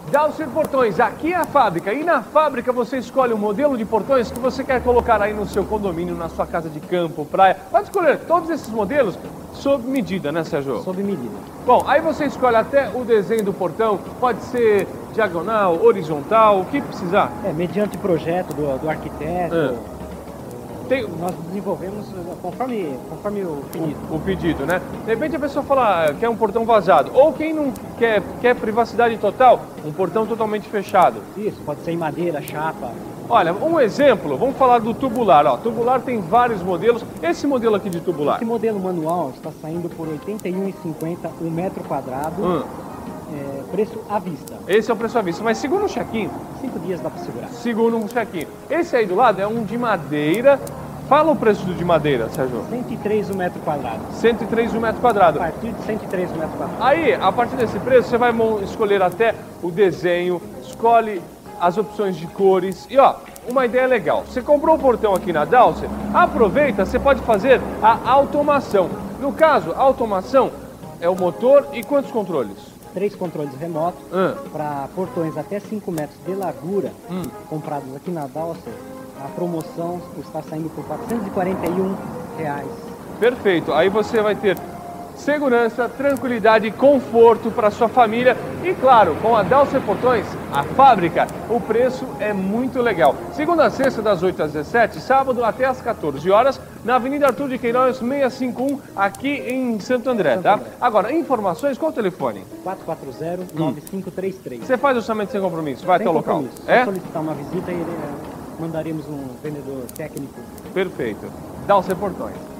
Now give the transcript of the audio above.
Dalcer Portões, aqui é a fábrica. E na fábrica você escolhe o modelo de portões que você quer colocar aí no seu condomínio, na sua casa de campo, praia. Pode escolher todos esses modelos sob medida, né, Sérgio? Sob medida. Bom, aí você escolhe até o desenho do portão, pode ser diagonal, horizontal, o que precisar. Mediante projeto do arquiteto. Nós desenvolvemos conforme o pedido. O pedido, né? De repente a pessoa fala que é um portão vazado. Ou quem não quer privacidade total, um portão totalmente fechado. Isso, pode ser em madeira, chapa. Olha, um exemplo, vamos falar do tubular. Ó, tubular tem vários modelos. Esse modelo aqui de tubular? Esse modelo manual está saindo por R$ 81,50 o metro quadrado. Preço à vista. Esse é o preço à vista, mas segundo um check-in... 5 dias dá para segurar. Segundo um check-in. Esse aí do lado é um de madeira. Fala o preço do de madeira, Sérgio. 103 o metro quadrado. 103 o metro quadrado. A partir de 103 o metro quadrado. Aí, a partir desse preço, você vai escolher até o desenho, escolhe as opções de cores. E ó, uma ideia legal. Você comprou o portão aqui na Dalcer, aproveita, você pode fazer a automação. No caso, a automação é o motor e quantos controles? 3 controles remotos para portões até 5 metros de largura, comprados aqui na Dalcer. A promoção está saindo por R$ 441. Perfeito. Aí você vai ter segurança, tranquilidade e conforto para sua família. E claro, com a Dalcer Portões, a fábrica, o preço é muito legal. Segunda a sexta, das 8 às 17, sábado até às 14 horas, na Avenida Arthur de Queiroz, 651, aqui em Santo André, tá? Agora, informações, qual o telefone? 440-9533. Você faz orçamento sem compromisso, vai até o local. É? Solicitar uma visita e mandaremos um vendedor técnico. Perfeito. Dalcer Portões.